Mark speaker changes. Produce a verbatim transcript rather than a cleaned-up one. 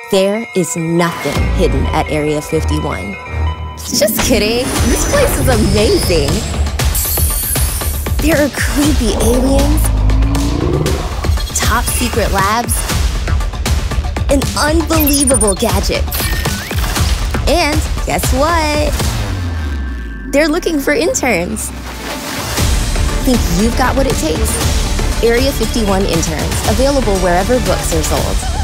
Speaker 1: There is nothing hidden at Area fifty-one. Just kidding. This place is amazing. There are creepy aliens, top secret labs, and unbelievable gadgets. And guess what? They're looking for interns. Think you've got what it takes? Area fifty-one Interns, available wherever books are sold.